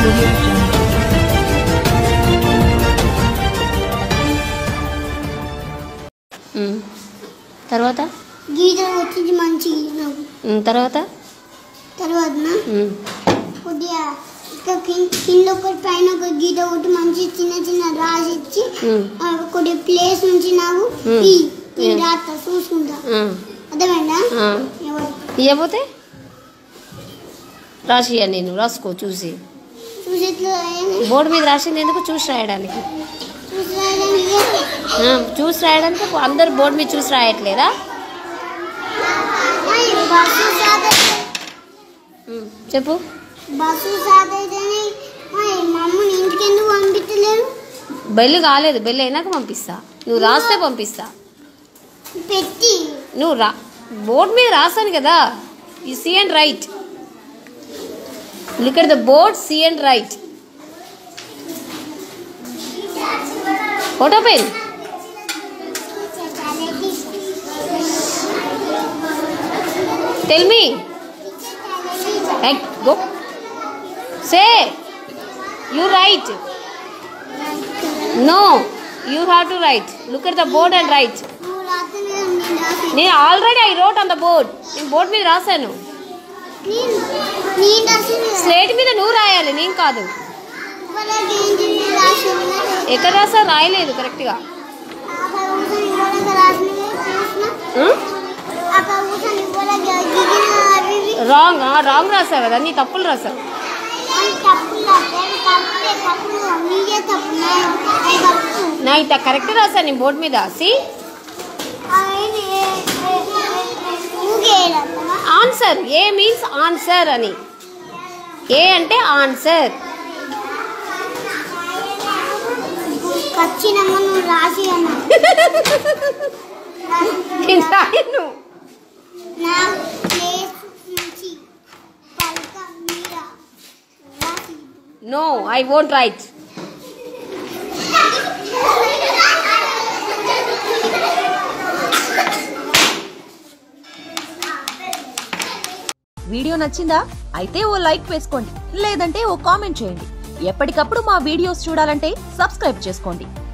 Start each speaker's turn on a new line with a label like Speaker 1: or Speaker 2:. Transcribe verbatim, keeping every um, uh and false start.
Speaker 1: తర్వాత
Speaker 2: గీత వచ్చింది మంచి
Speaker 1: తర్వాత
Speaker 2: తర్వాత కొద్దిగా ఇక్కడ కింద ఒకటి పైన ఒక గీత ఒకటి మంచి చిన్న చిన్న రాసి ఇచ్చి కొద్దిగా ప్లేస్ నుంచి నాకు రాత చూసుకుంటా అర్థమైందా
Speaker 1: ఇవ్వకపోతే రాసి నేను రాసుకో చూసి బోర్డు మీద రాసింది ఎందుకు చూసి రాయడానికి చూసి రాయడానికి అందరు బోర్డు మీద చూసి రాయట్లేదా చెప్పు బెల్లు కాలేదు బెల్లు అయినాక పంపిస్తా నువ్వు రాస్తే పంపిస్తా నువ్వు రా బోర్డు మీద రాసాను కదా you see and write look at the board see and write photo pen tell me go say you write no you have to write look at the board and write నేను already I wrote on the board నేను board మీద రాశాను slate మీద నువ్వు రాయాలి నేను కాదు ఎక్కడ రాసా రాయలేదు కరెక్ట్గా రాంగ్ రాంగ్ రాసావు కదా నీ తప్పులు రాసావు నా ఇంత కరెక్ట్ రాసాను నీ బోర్డు మీద C answer A means answer అని ఏ అంటే answer No, I won't write.
Speaker 3: Video నచ్చిందా? అయితే ఓ లైక్ వేసుకోండి, లేదంటే ఓ కామెంట్ చేయండి. ఎప్పటికప్పుడు మా వీడియోస్ చూడాలంటే సబ్స్క్రైబ్ చేసుకోండి.